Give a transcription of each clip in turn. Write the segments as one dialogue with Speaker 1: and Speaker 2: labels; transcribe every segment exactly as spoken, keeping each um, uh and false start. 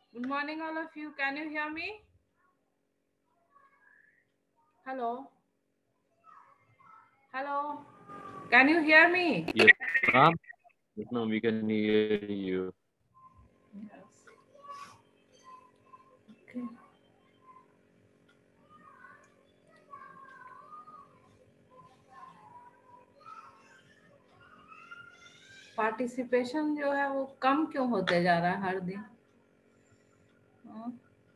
Speaker 1: Good morning, all of you. Can you hear me? Hello? Hello? Can you hear me?
Speaker 2: Yes, ma'am. Yes, ma'am, we can hear you.
Speaker 1: Yes. Okay. Participation जो है वो कम क्यों होते जा रहा है हर दिन? हाँ?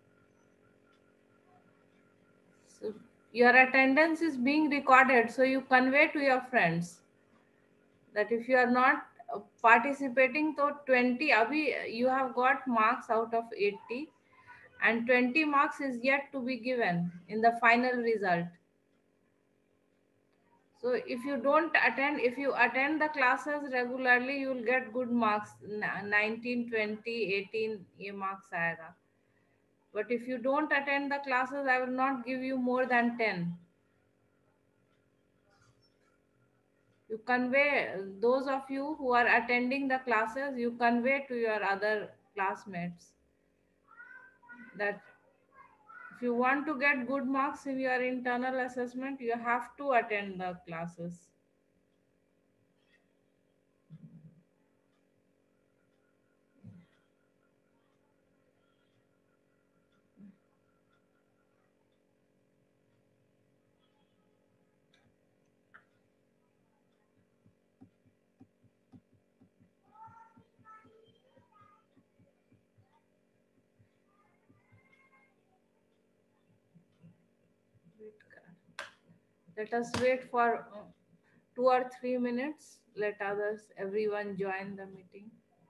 Speaker 1: So your attendance is being recorded, so you convey to your friends that if you are not uh, participating, so twenty, abhi you have got marks out of eighty, and twenty marks is yet to be given in the final result. So if you don't attend, if you attend the classes regularly, you will get good marks, nineteen, twenty, eighteen ये marks आएगा. But if you don't attend the classes, I will not give you more than ten. You convey, those of you who are attending the classes, you convey to your other classmates that if you want to get good marks in your internal assessment, you have to attend the classes. Let us wait for uh, two or three minutes. Let others, everyone join the meeting.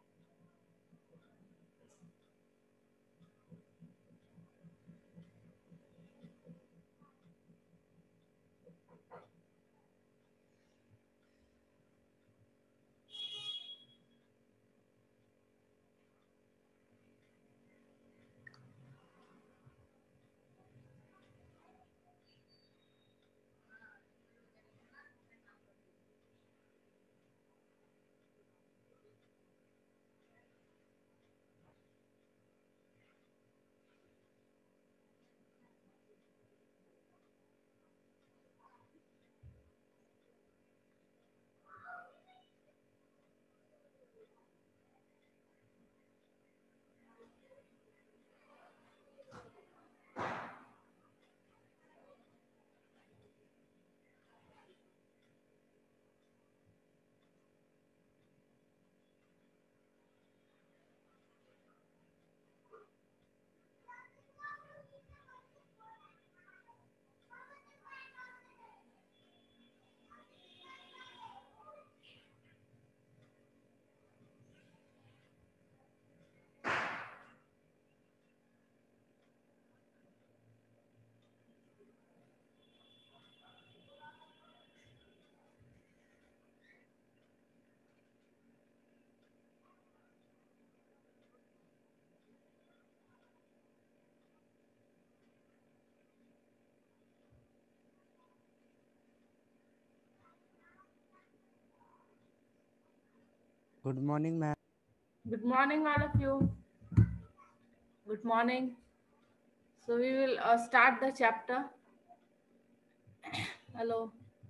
Speaker 3: Good morning, ma'am.
Speaker 1: Good morning, all of you. Good morning. So we will uh, start the chapter. Hello.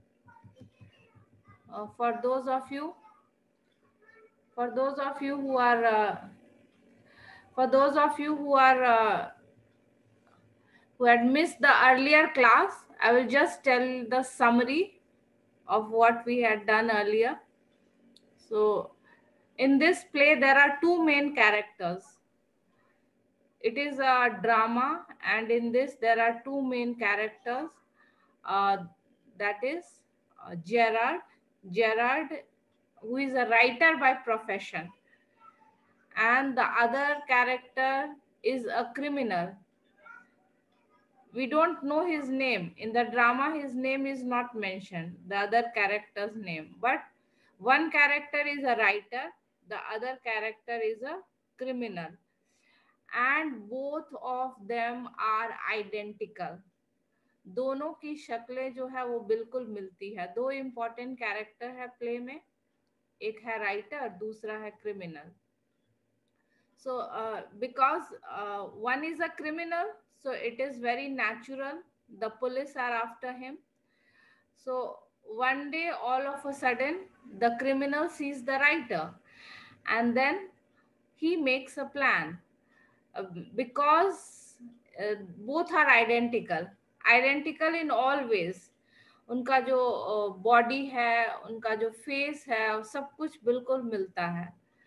Speaker 1: Uh, for those of you, for those of you who are, uh, for those of you who are, uh, who had missed the earlier class, I will just tell the summary of what we had done earlier. So in this play, there are two main characters. It is a drama, and in this, there are two main characters. Uh, that is uh, Gerard. Gerard, who is a writer by profession, and the other character is a criminal. We don't know his name. In the drama, his name is not mentioned, the other character's name. But one character is a writer, the other character is a criminal. And both of them are identical. दोनों की शक्लें जो है वो बिल्कुल मिलती है. दो important character है प्ले में, एक है राइटर, दूसरा है criminal. So uh, because uh, one is a criminal, so it is very natural the police are after him. So one day, all of a sudden, the criminal sees the writer, and then he makes a plan. Uh, because uh, both are identical, identical in all ways. उनका जो body है, उनका जो face है, सब कुछ बिल्कुल मिलता है.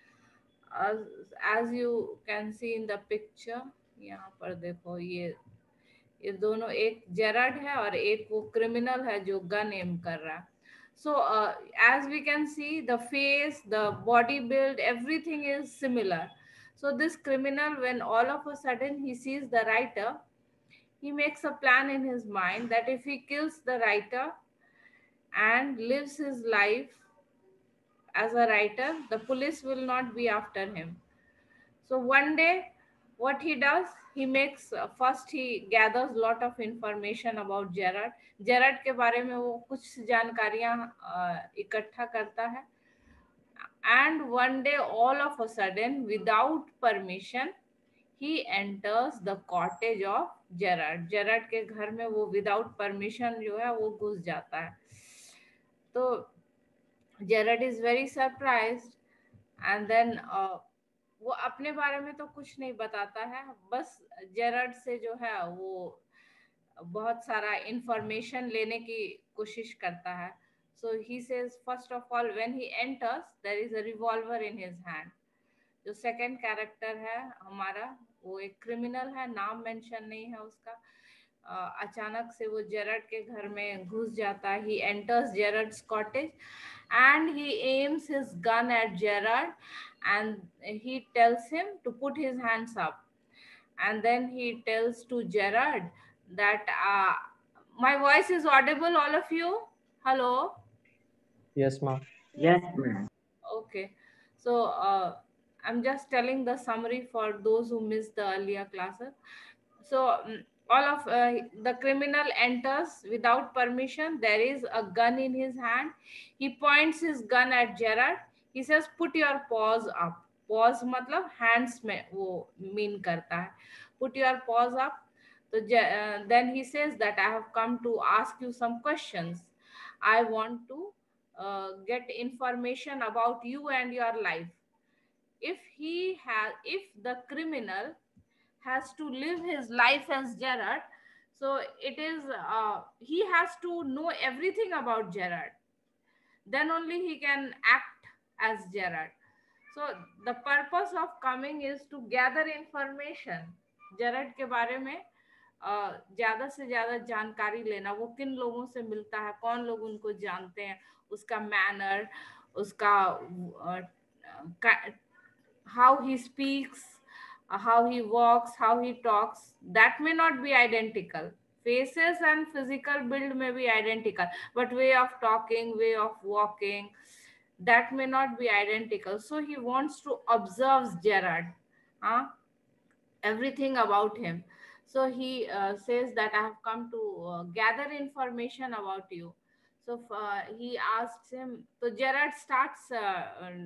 Speaker 1: as you can see in the picture, यहाँ पर देखो, ये ये दोनों, एक जेराड है और एक वो क्रिमिनल है जो गन एम कर रहा है. So uh, as we can see, the face, the body build, everything is similar. So this criminal, when all of a sudden he sees the writer, he makes a plan in his mind that if he kills the writer and lives his life as a writer, the police will not be after him. So one day, what he does, he makes uh, first he gathers lot of information about Gerard. Gerard के बारे में वो कुछ जानकारियां uh, इकट्ठा करता है. And one day, all of a sudden, without permission, he enters the cottage of Gerard. Gerard के घर में वो without permission जो है वो घुस जाता है. तो Gerard is very surprised, and then uh, वो अपने बारे में तो कुछ नहीं बताता है, बस जेरार्ड से जो है वो बहुत सारा इंफॉर्मेशन लेने की कोशिश करता है. So he says first of all, when he enters, there is a revolver in his hand. जो सेकंड कैरेक्टर है हमारा, वो एक क्रिमिनल है, नाम मेंशन नहीं है उसका. uh, अचानक से वो जेरार्ड के घर में घुस जाता है. He enters Gerard's cottage and he aims his gun at Gerard, and he tells him to put his hands up. And then he tells to Gerard that uh, my voice is audible, all of you? Hello?
Speaker 3: Yes, ma'am.
Speaker 4: Yes, ma'am.
Speaker 1: Okay. So uh, I'm just telling the summary for those who missed the earlier classes. So um, all of uh, the criminal enters without permission. There is a gun in his hand. He points his gun at Gerard. He says, put your paws up. Paws मतलब hands में वो mean करता है. Put your paws up. So uh, then he says that I have come to ask you some questions. I want to uh, get information about you and your life. If he has, if the criminal has to live his life as Gerard, so it is uh, he has to know everything about Gerard. Then only he can act as Gerard. So the purpose of coming is to gather information. Gerard के बारे में uh, ज्यादा से ज्यादा जानकारी लेना. वो किन लोगों से मिलता है, कौन लोग उनको जानते हैं, उसका मैनर, उसका uh, how he speaks, uh, how he walks, how he talks, that may not be identical. Faces and physical build may be identical, but way of talking, way of walking, that may not be identical. So he wants to observe Gerard, huh? everything about him. So he uh, says that I have come to uh, gather information about you. So uh, he asks him, so Gerard starts uh,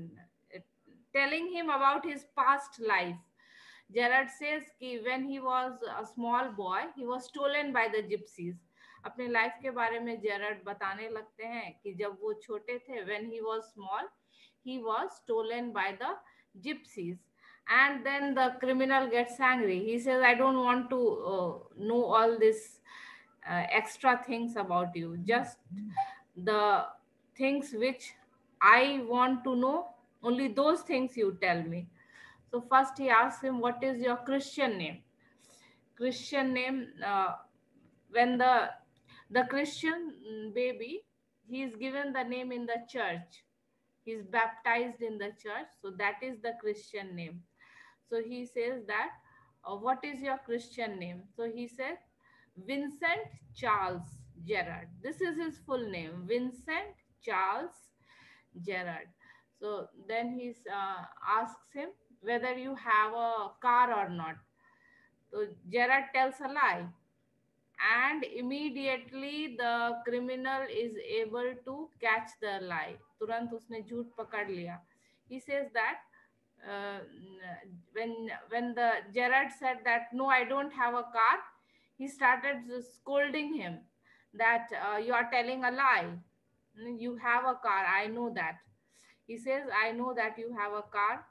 Speaker 1: telling him about his past life. Gerard says कि when he was a small boy, he was stolen by the gypsies. अपने life के बारे में Gerrard बताने लगते हैं कि जब वो छोटे थे, when he was small, he was stolen by the gypsies. And then the criminal gets angry. He says, I don't want to uh, know all this uh, extra things about you. Just the things which I want to know, only those things you tell me. So first he asks him, what is your Christian name? Christian name, uh, when the the Christian baby, he is given the name in the church. He is baptized in the church. So that is the Christian name. So he says that, uh, what is your Christian name? So he said, Vincent Charles Gerard. This is his full name, Vincent Charles Gerard. So then he uh, asks him whether you have a car or not. So Gerard tells a lie, and immediately the criminal is able to catch the lie. तुरंत उसने झूठ पकड़ लिया. He says that uh, when when the Gerard said that no, I don't have a car, he started scolding him that uh, you are telling a lie. You have a car, I know that. He says, I know that you have a car.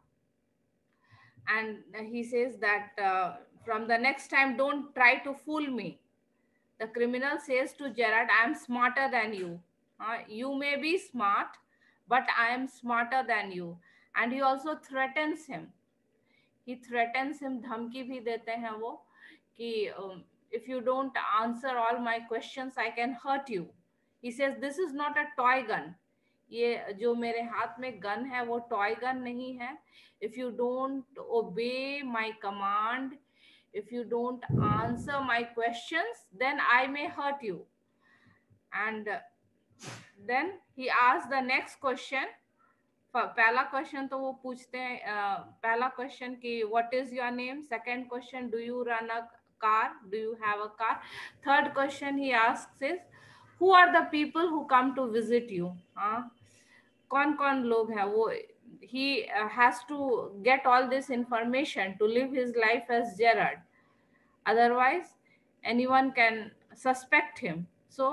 Speaker 1: And he says that uh, from the next time, don't try to fool me. The criminal says to Gerard, I am smarter than you. Uh, you may be smart, but I am smarter than you. And he also threatens him. He threatens him, dhamki bhi dete hain wo, कि um, if you don't answer all my questions, I can hurt you. He says, this is not a toy gun. ये जो मेरे हाथ में gun है वो toy gun नहीं है. If you don't obey my command, if you don't answer my questions, then I may hurt you. And uh, then he asks the next question. पहला क्वेश्चन तो वो पूछते हैं, uh, पहला क्वेश्चन कि what is your name, second question do you run a car, do you have a car, third question he asks is who are the people who come to visit you. हाँ, कौन कौन लोग हैं वो. he uh, has to get all this information to live his life as Gerard, otherwise anyone can suspect him. So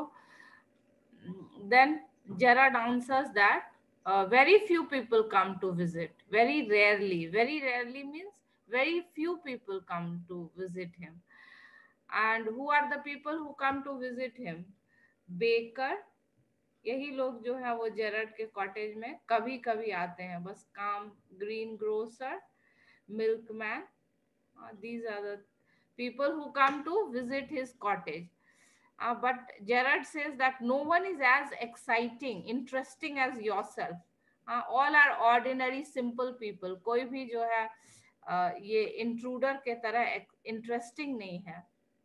Speaker 1: then Gerard answers that Uh, very few people come to visit. Very rarely. Very rarely means very few people come to visit him. And who are the people who come to visit him? Baker. यही लोग जो है वो Jared के cottage में कभी कभी आते हैं, बस काम. Greengrocer, milkman. These are the people who come to visit his cottage. Uh, but Gerard says that no one is as exciting, interesting as yourself. Uh, all are ordinary, simple people. कोई भी जो है uh, ये intruder के तरह interesting नहीं है.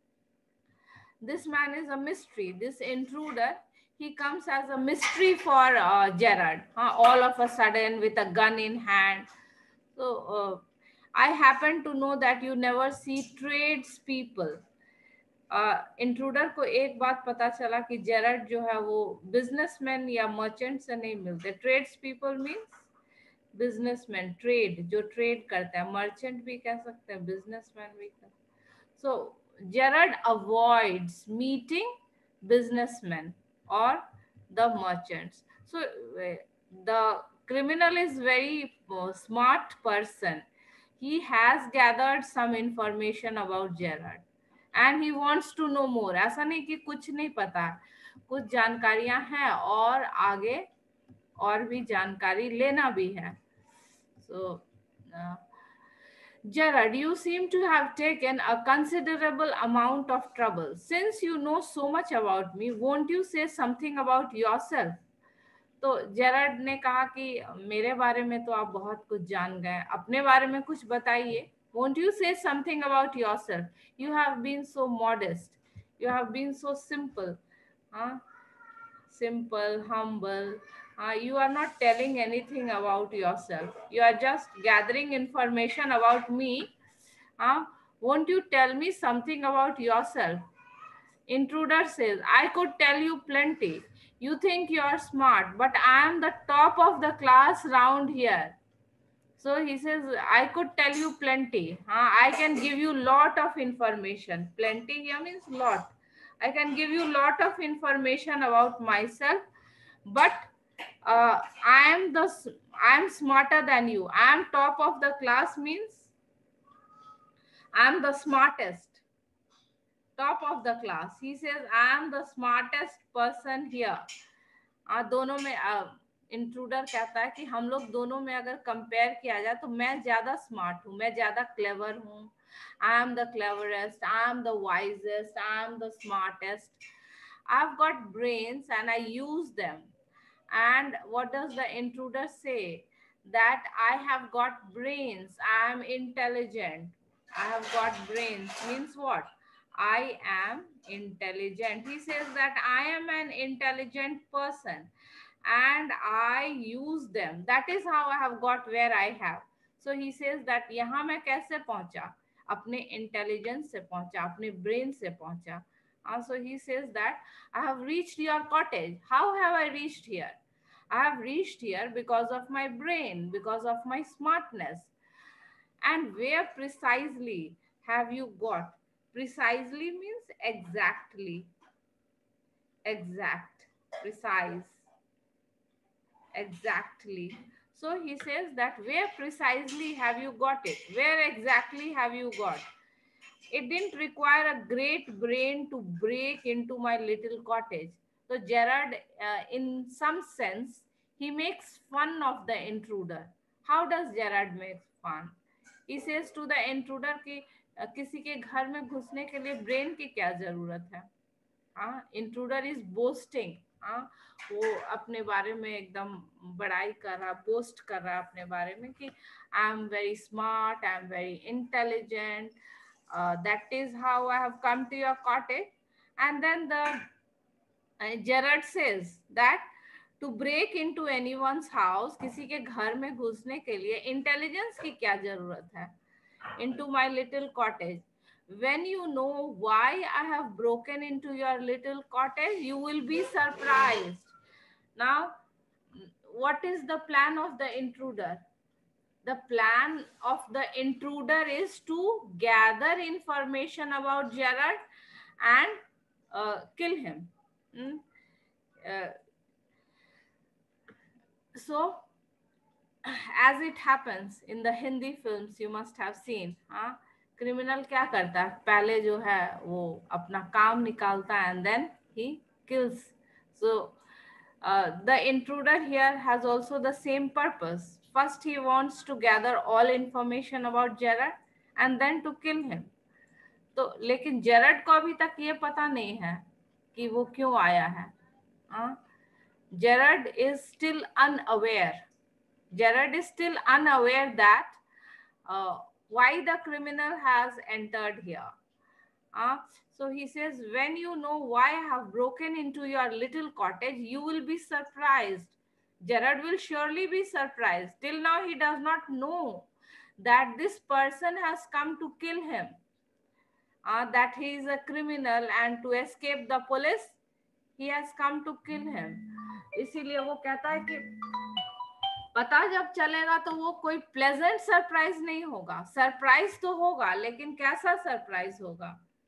Speaker 1: This man is a mystery. This intruder, he comes as a mystery for uh, Gerard. Uh, all of a sudden with a gun in hand. So uh, I happen to know that you never see tradespeople. Intruder uh, को एक बात पता चला कि Jared जो है वो businessman या मर्चेंट से नहीं मिलते. Tradespeople means businessman, trade जो ट्रेड करते हैं. मर्चेंट भी कह सकते हैं, बिजनेसमैन भी कह. So Gerard avoids meeting businessman और the merchants. So the criminal is very uh, smart person. He has gathered some information about Gerard and he wants to know more. ऐसा नहीं कि कुछ नहीं पता, कुछ जानकारियां हैं और आगे और भी जानकारी लेना भी है. So uh, Gerard, you seem to have taken a considerable amount of trouble. Since you know so much about me, won't you say something about yourself? तो जेरड ने कहा कि मेरे बारे में तो आप बहुत कुछ जान गए, अपने बारे में कुछ बताइए. Won't you say something about yourself? You have been so modest. You have been so simple. Huh? Simple, humble. Uh, you are not telling anything about yourself. You are just gathering information about me. Huh? Won't you tell me something about yourself? Intruder says, I could tell you plenty. You think you are smart, but I am the top of the class round here. So he says, I could tell you plenty. Uh, I can give you lot of information. Plenty here means lot. I can give you lot of information about myself, but uh, I am the I am smarter than you. I am top of the class means I am the smartest. Top of the class. He says, I am the smartest person here. आ, दोनों में intruder कहता है कि हम लोग दोनों में अगर कंपेयर किया जाए तो मैं ज्यादा स्मार्ट हूँ, मैं ज्यादा क्लेवर हूँ. I am the cleverest, I am the wisest, I am the smartest. I have got brains and I use them. And what does the intruder say? That I have got brains, I am intelligent. I have got brains means what? I am intelligent. He says that I am an intelligent person and I use them. That is how I have got where I have. So he says that यहाँ मैं कैसे पहुंचा? अपने intelligence से पहुंचा, अपने brain से पहुंचा. Uh, so he says that I have reached your cottage. How have I reached here? I have reached here because of my brain, because of my smartness. And where precisely have you got? Precisely means exactly, exact, precise, exactly. So he says that where precisely have you got it? Where exactly have you got? It didn't require a great brain to break into my little cottage. So Gerard, uh, in some sense, he makes fun of the intruder. How does Gerard make fun? He says to the intruder कि uh, किसी के घर में घुसने के लिए brain की क्या जरूरत है? हाँ, इंट्रूडर इज बोस्टिंग. हाँ, वो अपने बारे में एकदम बड़ाई कर रहा, बोस्ट कर रहा अपने बारे में कि I am very smart, I am very intelligent, that is how I have come to your cottage. And then the Gerard says that to break into anyone's house, किसी के घर में घुसने के लिए इंटेलिजेंस की क्या जरूरत है? Into my little cottage. When you know why I have broken into your little cottage, you will be surprised. Now, what is the plan of the intruder? The plan of the intruder is to gather information about Gerard and uh, kill him. Hmm? Uh, so, as it happens in the Hindi films, you must have seen. Huh? Criminal क्या करता है? पहले जो है वो अपना काम निकालता है and then he kills. So the intruder here has also the same purpose. First he wants to gather all information about Gerard and then to kill him. तो लेकिन जेरड को अभी तक ये पता नहीं है कि वो क्यों आया है. Gerard is still unaware. Gerard is still unaware that why the criminal has entered here. Uh, so he says, when you know why I have broken into your little cottage, you will be surprised. Gerard will surely be surprised. Till now, he does not know that this person has come to kill him, uh, that he is a criminal, and to escape the police, he has come to kill him. इसीलिए वो कहता है कि पता जब चलेगा तो वो कोई प्लेजेंट सरप्राइज नहीं होगा. सरप्राइज तो होगा, लेकिन कैसा सरप्राइज होगा?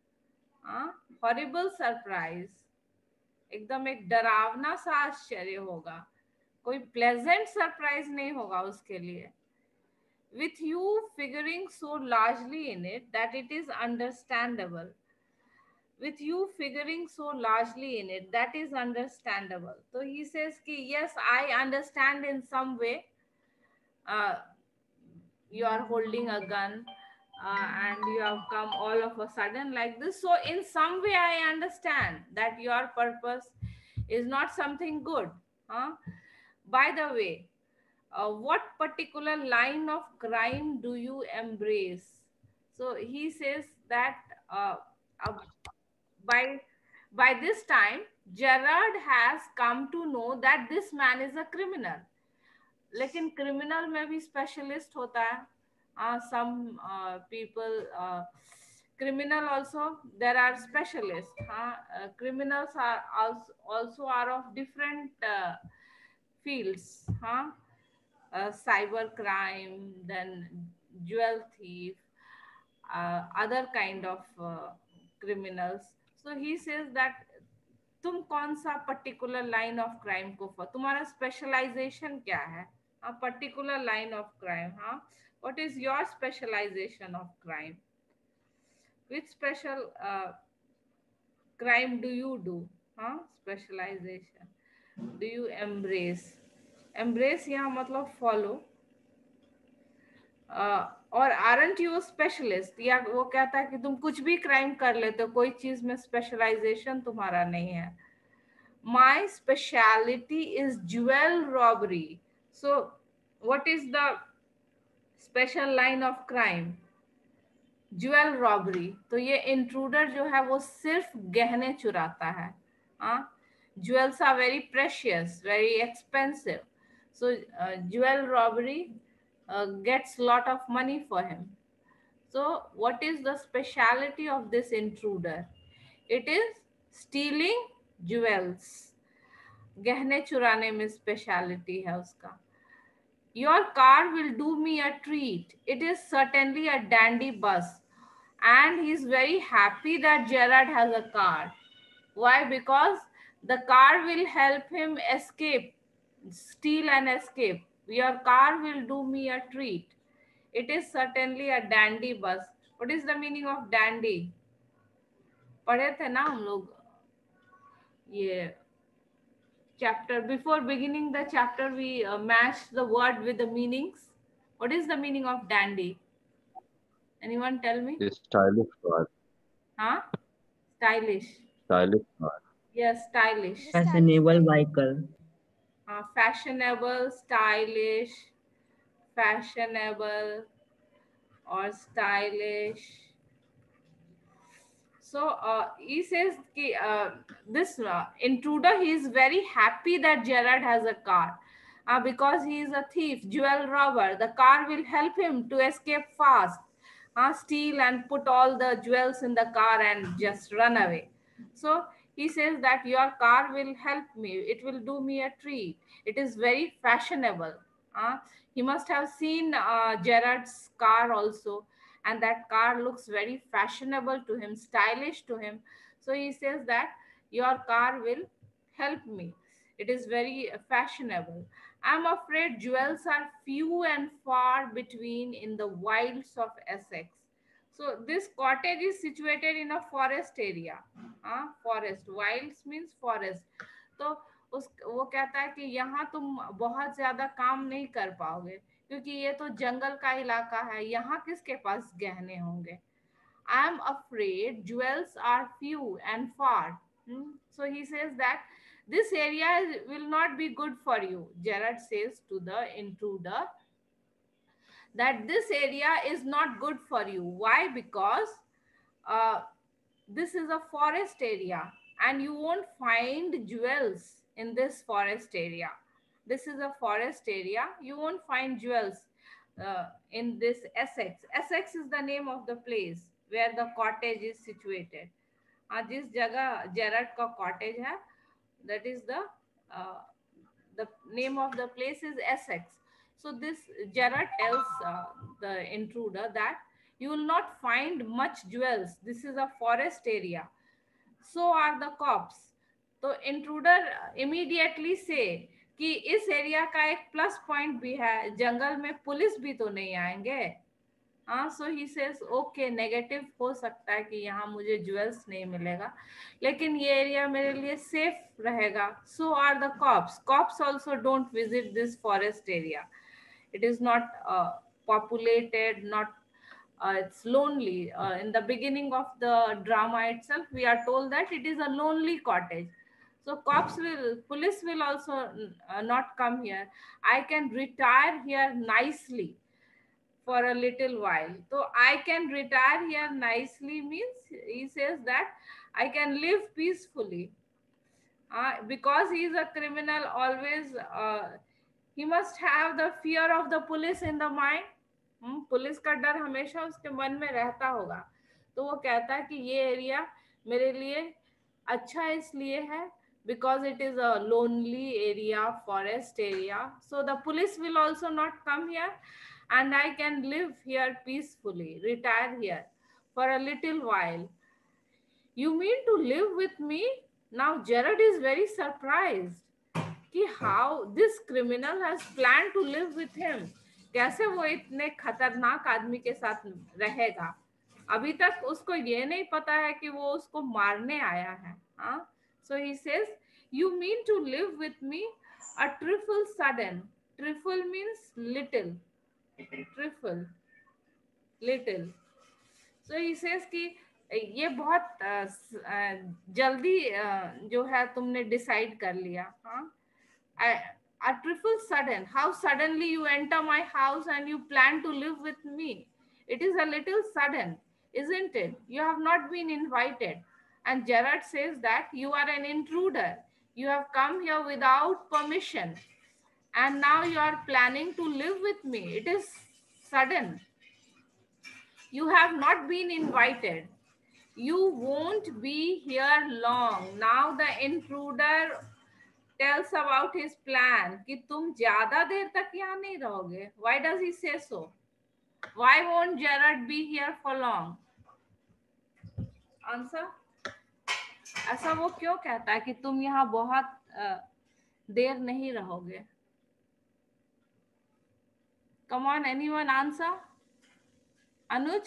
Speaker 1: हॉरिबल सरप्राइज, एकदम एक डरावना सा आश्चर्य होगा. कोई प्लेजेंट सरप्राइज नहीं होगा उसके लिए. With you figuring so largely in it that it is understandable. With you figuring so largely in it, that is understandable. So he says ki, yes, I understand in some way. Uh, you are holding a gun uh, and you have come all of a sudden like this. So in some way, I understand that your purpose is not something good. Huh? By the way, uh, what particular line of crime do you embrace? So he says that uh, uh, by by this time Gerard has come to know that this man is a criminal. लेकिन criminal में भी specialist होता है. uh, some uh, people uh, criminal also there are specialists. huh? uh, criminals are also, also are of different uh, fields. huh? uh, cyber crime, then jewel thief, uh, other kind of uh, criminals. So he says that तुम कौन सा particular line of crime को, तुम्हारा specialisation क्या है? a particular line of crime. huh? What is your specialization of crime? Which special uh, crime do you do? huh? Specialization. Do you embrace? Embrace यहाँ मतलब follow. Uh, और aren't you a specialist? या वो कहता है कि तुम कुछ भी क्राइम कर लेते हो, कोई चीज में स्पेशलाइजेशन तुम्हारा नहीं है. My speciality is jewel robbery. So what is the special line of crime? Jewel robbery. तो ये intruder जो है वो सिर्फ गहने चुराता है. हाँ, jewels are very precious, very expensive. So uh, jewel robbery uh, gets lot of money for him. So what is the speciality of this intruder? It is stealing jewels. गहने चुराने में स्पेशलिटी है उसका. Your car will do me a treat. It is certainly a dandy bus. And he's very happy that Gerard has a car. Why? Because the car will help him escape, steal and escape. Your car will do me a treat. It is certainly a dandy bus. What is the meaning of dandy? पढ़े थे ना हम लोग ये chapter. Before beginning the chapter, we uh, matched the word with the meanings. What is the meaning of dandy? Anyone tell me?
Speaker 2: A stylish car.
Speaker 1: Huh? Stylish.
Speaker 2: Stylish car.
Speaker 1: Yes, stylish.
Speaker 4: Fashionable vehicle.
Speaker 1: Uh, fashionable, stylish, fashionable, or stylish. So uh, he says ki, uh, this uh, intruder, he is very happy that Gerard has a car uh, because he is a thief, jewel robber. The car will help him to escape fast, uh, steal and put all the jewels in the car and just run away. So he says that your car will help me. It will do me a treat. It is very fashionable. Uh, he must have seen uh, Gerard's car also, and that car looks very fashionable to him, stylish to him. So he says that your car will help me. It is very fashionable. I'm afraid jewels are few and far between in the wilds of Essex. So this cottage is situated in a forest area. हाँ, forest. Wilds means forest. तो उस वो कहता है कि यहाँ तुम बहुत ज्यादा काम नहीं कर पाओगे क्योंकि ये तो जंगल का इलाका है. यहाँ किसके पास गहने होंगे? I am afraid jewels are few and far. Hmm? So he says that this area is, will not be good for you. Gerard says to the intruder that this area is not good for you. Why? Because uh, this is a forest area and you won't find jewels in this forest area. This is a forest area. You won't find jewels uh, in this Essex. Essex is the name of the place where the cottage is situated. Uh, जिस जगह Gerard का cottage है, that is the uh, the name of the place is Essex. So this Gerard tells uh, the intruder that you will not find much jewels. This is a forest area. So are the cops. तो intruder immediately say कि इस area का एक plus point भी है, जंगल में police भी तो नहीं आएंगे. हाँ, so he says okay, negative हो सकता है कि यहाँ मुझे ज्वेल्स नहीं मिलेगा, लेकिन ये एरिया मेरे लिए सेफ रहेगा. So are the cops. Cops also don't visit this forest area. It is not populated, not uh, it's lonely. Uh, in the beginning of the drama itself, we are told that it is a lonely cottage. So cops will, police will also uh, not come here. I can retire here nicely for a little while. So I can retire here nicely means he says that I can live peacefully. Uh, because he is a criminal, always uh, he must have the fear of the police in the mind. hmm? Police का डर हमेशा उसके मन में रहता होगा. तो वो कहता है कि ये एरिया मेरे लिए अच्छा इसलिए है because it is a lonely area, forest area. So the police will also not come here and I can live here peacefully, retire here for a little while. You mean to live with me? Now Gerard is very surprised कि how this criminal has planned to live with him. कैसे वो इतने खतरनाक आदमी के साथ रहेगा. अभी तक उसको ये नहीं पता है कि वो उसको मारने आया है. हाँ, so he says, you mean to live with me? A trifle sudden. Trifle means little. Trifle, little. So he says कि ये बहुत जल्दी जो है तुमने डिसाइड कर लिया. हाँ, a trifle sudden. How suddenly you enter my house and you plan to live with me? It is a little sudden, isn't it? You have not been invited. And Gerard says that you are an intruder. You have come here without permission. And now you are planning to live with me. It is sudden. You have not been invited. You won't be here long. Now the intruder tells about his plan कि तुम ज्यादा देर तक यहाँ नहीं रहोगे. Why does he say so? Why won't Gerard be here for long? Answer. ऐसा वो क्यों कहता है कि तुम यहाँ बहुत uh, देर नहीं रहोगे? Come on, anyone answer? Anuj?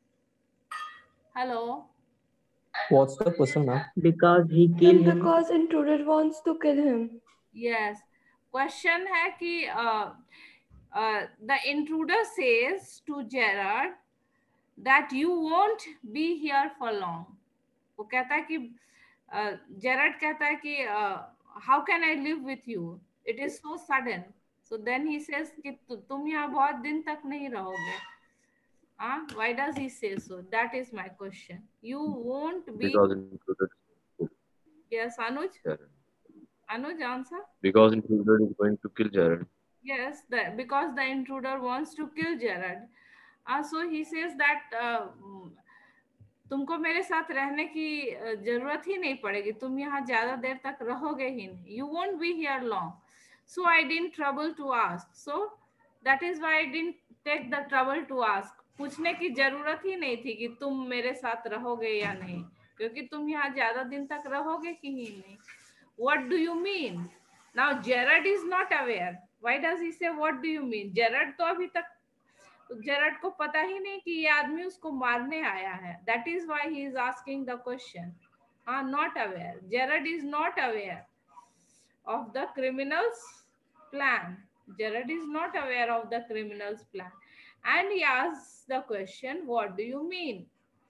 Speaker 1: Hello?
Speaker 3: What's the question, ma'am?
Speaker 4: Because he killed him.
Speaker 5: Because intruder wants to kill him.
Speaker 1: Yes. Question है कि uh, uh, the intruder says to Gerard that you won't be here for long. वो कहता है कि uh, Gerard कहता है कि uh, how can I live with you? It is so sudden. So then he says कि तुम यहाँ बहुत दिन तक नहीं रहोगे. Huh? Why does he say so? That is my question. You won't be.
Speaker 2: Because intruder.
Speaker 1: Yes, Anuj.
Speaker 2: Gerard.
Speaker 1: Anuj, answer.
Speaker 2: Because intruder is going to kill Gerard.
Speaker 1: Yes, the, because the intruder wants to kill Gerard. Uh, so he says that uh, तुमको मेरे साथ रहने की जरूरत ही नहीं पड़ेगी. तुम यहाँ ज्यादा देर तक रहोगे ही नहीं. You won't be here long. So I didn't trouble to ask. So that is why I didn't take the trouble to ask. पूछने की जरूरत ही नहीं थी कि तुम मेरे साथ रहोगे या नहीं, क्योंकि तुम यहाँ ज्यादा दिन तक रहोगे कि ही नहीं. What do you mean? Now Gerard is not aware. Why does he say what do you mean? Gerard तो अभी तक Gerard को पता ही नहीं कि ये आदमी उसको मारने आया है. That is why he is asking the question. हाँ, not aware. Gerard is not aware of the criminal's plan. Gerard is not aware of the criminal's plan. And he asks the question, what do you mean?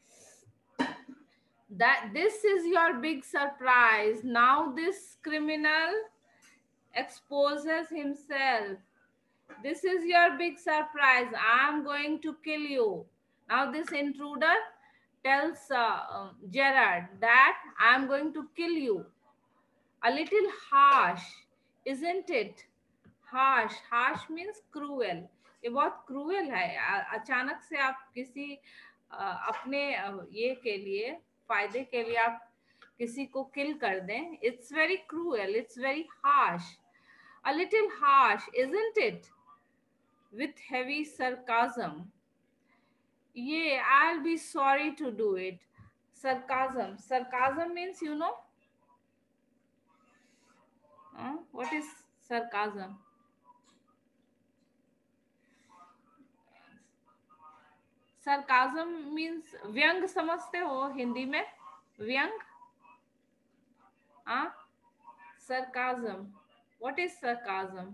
Speaker 1: That this is your big surprise. Now this criminal exposes himself. This is your big surprise. I am going to kill you. Now this intruder tells uh, Gerard that I am going to kill you. A little harsh, isn't it? Harsh. Harsh means cruel. ये बहुत cruel है. अचानक से आप किसी अपने ये के लिए फायदे के लिए आप किसी को किल कर दें. It's very cruel. It's very harsh. A little harsh, isn't it? With heavy sarcasm. Yeah, I'll be sorry to do it. Sarcasm. Sarcasm means, you know, uh, what is sarcasm? Sarcasm means व्यंग समझते हो हिंदी में? व्यंग? हाँ? Sarcasm. What is sarcasm?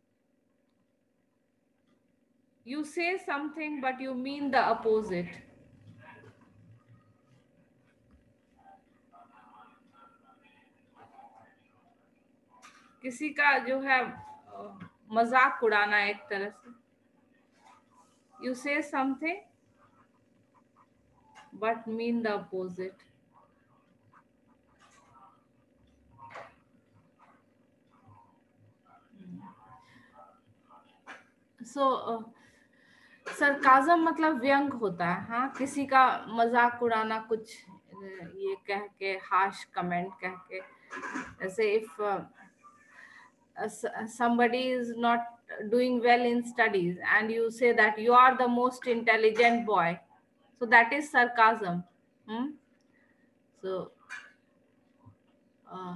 Speaker 1: You say something but you mean the opposite. किसी का जो है मजाक उड़ाना एक तरह से. You say something but mean the opposite. So uh, sarcasm मतलब व्यंग होता है. हाँ, किसी का मजाक उड़ाना, कुछ ये कह के, harsh comment कह के. ऐसे if uh, somebody is not doing well in studies and you say that you are the most intelligent boy, so that is sarcasm. Hmm? So uh,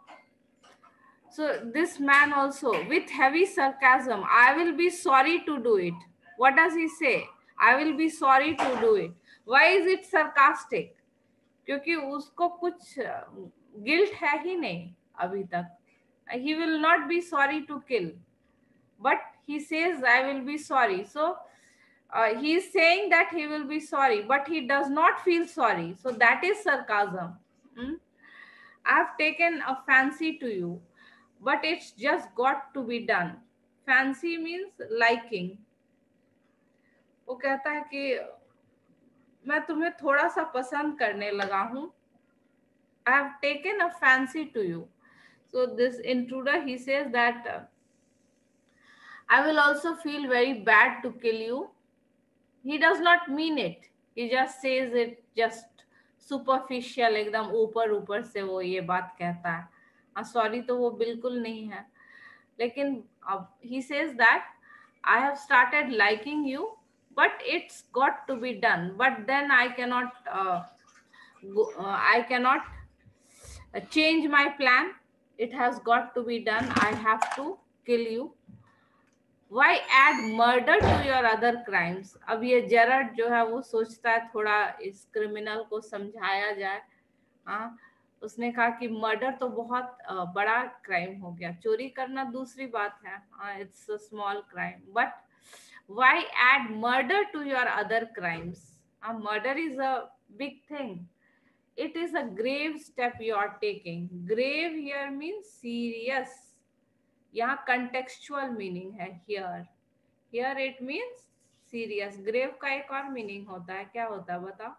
Speaker 1: so this man also with heavy sarcasm, I will be sorry to do it. What does he say? I will be sorry to do it. Why is it sarcastic? क्योंकि उसको कुछ guilt है ही नहीं अभी तक. He will not be sorry to kill, but he says I will be sorry. So uh, he is saying that he will be sorry, but he does not feel sorry. So that is sarcasm. Hmm? I have taken a fancy to you, but it's just got to be done. Fancy means liking. वो कहता है कि मैं तुम्हें थोड़ा सा पसंद करने लगा हूँ. I have taken a fancy to you. So this intruder, he says that uh, I will also feel very bad to kill you. He does not mean it. He just says it just superficial, एकदम ऊपर ऊपर से वो ये बात कहता है. Sorry तो वो बिल्कुल नहीं है, लेकिन अब he says that I have started liking you, but it's got to be done. But then I cannot, uh, go, uh, I cannot uh, change my plan. It has got to be done. I have to kill you. Why add murder to your other crimes? अब ये Jared जो है वो सोचता है थोड़ा इस criminal को समझाया जाए. हाँ, उसने कहा कि मर्डर तो बहुत अ, बड़ा क्राइम हो गया, चोरी करना दूसरी बात है, it's a small crime, but why add murder to your other crimes? Murder is a big thing. It is a grave step you are taking. Grave here means serious. यहाँ contextual meaning है here. Here it means serious. Grave का एक और meaning होता है, क्या होता है बताओ?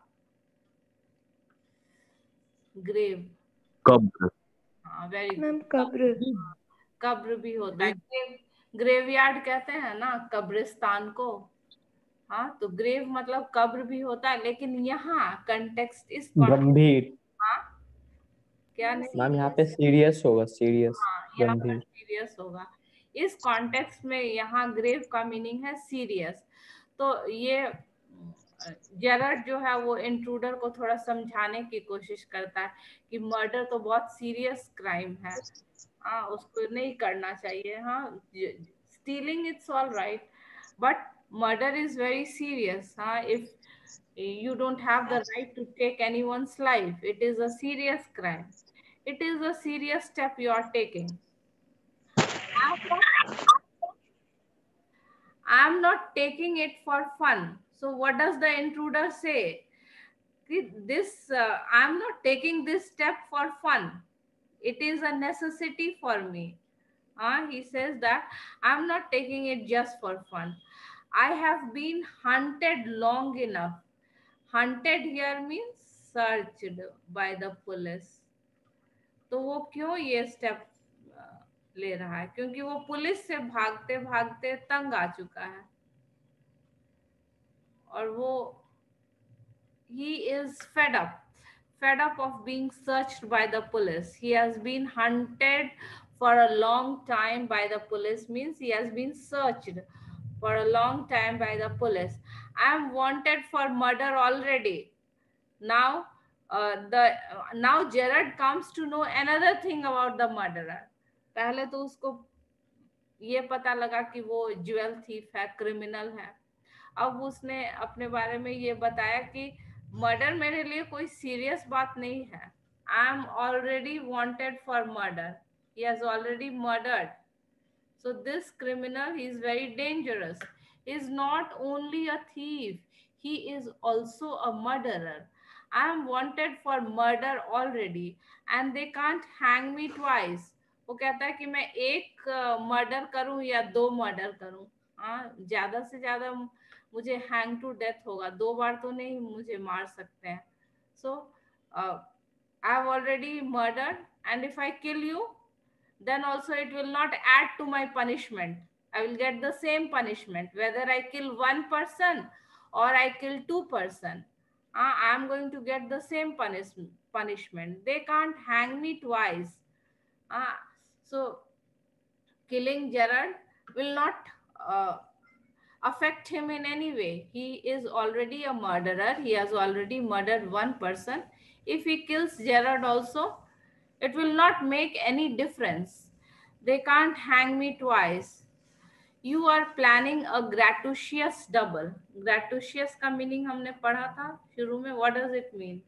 Speaker 1: Grave.
Speaker 2: कब्र.
Speaker 1: हाँ, very good.
Speaker 5: मैम कब्र.
Speaker 1: कब्र भी होता है. ग्रेव ग्रेवयार्ड कहते हैं ना कब्रिस्तान को. हाँ, तो ग्रेव मतलब कब्र भी होता है, लेकिन यहाँ कंटेक्स्ट इस
Speaker 3: गंभीर.
Speaker 1: हाँ, क्या नहीं,
Speaker 3: मैम यहाँ पे सीरियस होगा, सीरियस.
Speaker 1: हाँ, यहाँ पर
Speaker 3: गंभीर.
Speaker 1: सीरियस होगा. इस कॉन्टेक्स्ट में यहाँ ग्रेव का मीनिंग है सीरियस. तो ये जेरड जो है वो इंट्रूडर को थोड़ा समझाने की कोशिश करता है कि मर्डर तो बहुत सीरियस क्राइम है, हाँ, उसको नहीं करना चाहिए. हाँ, stealing it's all right, but murder is very serious. हाँ, if you don't have the right to take anyone's life, it is a serious crime. It is a serious step you are taking. I'm not taking it for fun. So what does the intruder say? This uh, I'm not taking this step for fun. It is a necessity for me. Uh, he says that I'm not taking it just for fun. I have been hunted long enough. Hunted here means searched by the police. तो वो क्यों ये step ले रहा है? क्योंकि वो police से भागते भागते तंग आ चुका है, और वो he is fed up fed up of being searched by the police. He has been hunted for a long time by the police, means he has been searched for a long time by the police. I am wanted for murder already. Now uh, the uh, now Jared comes to know another thing about the murderer. पहले तो उसको ये पता लगा कि वो jewel thief है, criminal है. अब उसने अपने बारे में ये बताया कि मर्डर मेरे लिए कोई सीरियस बात नहीं है. I am already wanted for murder. He has already murdered. So this criminal, he is very dangerous. He is not only a thief, he is also a murderer. I am wanted for murder already and they can't hang me twice. वो कहता है कि मैं एक murder uh, करूं या दो murder करूं, हाँ, ज्यादा से ज्यादा मुझे हैंग टू डेथ होगा, दो बार तो नहीं मुझे मार सकते हैं. So uh, I have already murdered, and if I kill you, then also it will not add to my punishment. I will get the same punishment whether I kill one person or I kill two person. Uh, I am going to get the same punish punishment. They can't hang me twice. Uh, so killing Gerard will not uh, affect him in any way. He is already a murderer. He has already murdered one person. If he kills Gerard also, it will not make any difference. They can't hang me twice. You are planning a gratuitous double. Gratuitous का meaning हमने पढ़ा था शुरू में. What does it mean?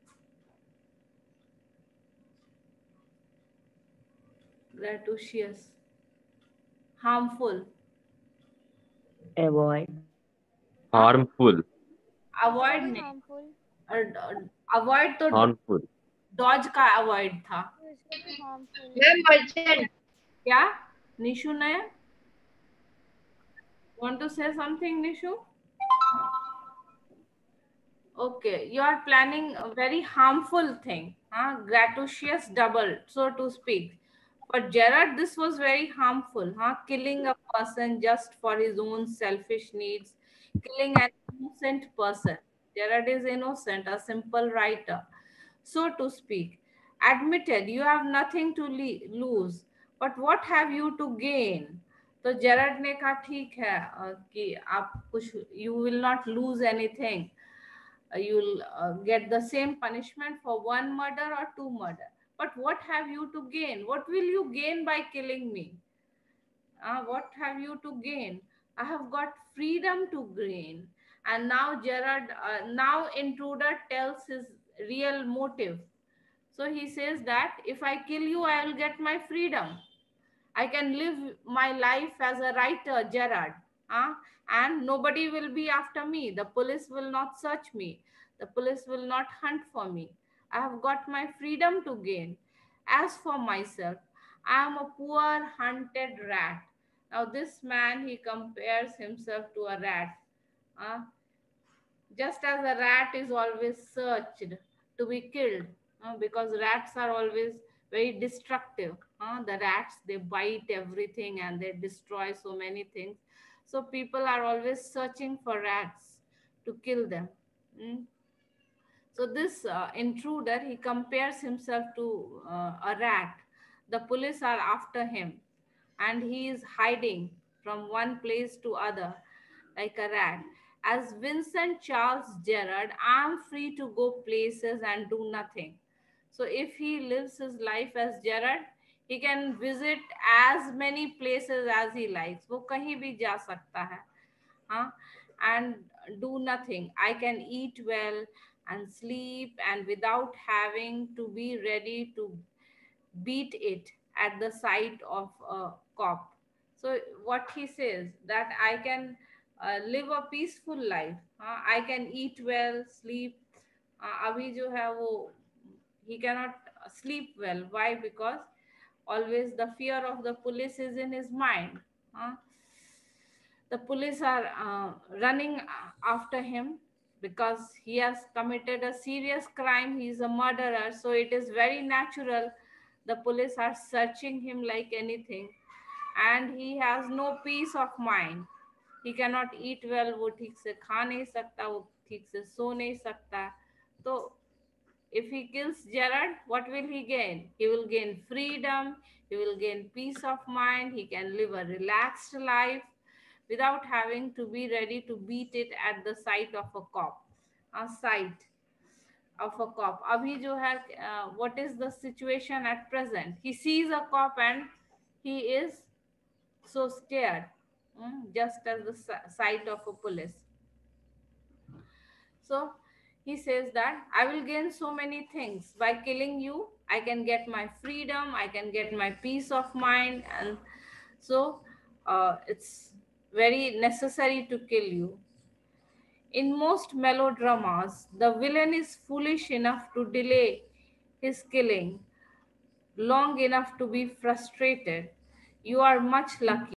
Speaker 1: Gratuitous. Harmful.
Speaker 4: Avoid.
Speaker 2: Harmful.
Speaker 1: Avoid नहीं.
Speaker 6: harmful.
Speaker 1: Avoid तो
Speaker 2: Harmful.
Speaker 1: dodge का avoid था.
Speaker 6: harmful.
Speaker 1: क्या निशु ने want to say something, Nishu? Okay, you are planning a very harmful thing, huh? Gratuitous double, so to speak. For Gerard, this was very harmful, huh? Killing a person just for his own selfish needs, killing an innocent person. Gerard is innocent, a simple writer, so to speak. admitted you have nothing to le- lose, but what have you to gain? तो Gerard ने कहा ठीक है अ, कि आप कुछ, you will not lose anything. Uh, you'll uh, get the same punishment for one murder or two murder. But what have you to gain? What will you gain by killing me? Uh, what have you to gain? I have got freedom to gain. And now Gerard, uh, now intruder tells his real motive. So he says that if I kill you, I will get my freedom. I can live my life as a writer, Gerard, uh, and nobody will be after me. The police will not search me. The police will not hunt for me. I have got my freedom to gain. As for myself, I am a poor hunted rat. Now this man, he compares himself to a rat. uh, just as a rat is always searched to be killed, uh, because rats are always very destructive. Uh, the rats, they bite everything and they destroy so many things. So people are always searching for rats to kill them. Mm. So this uh, intruder, he compares himself to uh, a rat. The police are after him and he is hiding from one place to other like a rat. As Vincent Charles Gerard, I am free to go places and do nothing. So if he lives his life as Gerard, he can visit as many places as he likes. वो कहीं भी जा सकता है. Huh? And do nothing. I can eat well and sleep and without having to be ready to beat it at the sight of a cop. So what he says that I can uh, live a peaceful life. Uh, I can eat well, sleep. Uh, अभी जो है वो he cannot sleep well. Why? Because always the fear of the police is in his mind. Uh, the police are uh, running after him because he has committed a serious crime. He is a murderer. So it is very natural. The police are searching him like anything. And he has no peace of mind. He cannot eat well. वो ठीक से खा नहीं सकता, वो ठीक से सो नहीं सकता. तो if he kills Gerard, what will he gain? He will gain freedom. He will gain peace of mind. He can live a relaxed life without having to be ready to beat it at the sight of a cop. A sight of a cop. Abhi jo hai, uh, what is the situation at present? He sees a cop and he is so scared, mm, just as the sight of a police. So he says that I will gain so many things by killing you. I can get my freedom, I can get my peace of mind, and so uh, it's very necessary to kill you. In most melodramas, the villain is foolish enough to delay his killing long enough to be frustrated. You are much lucky.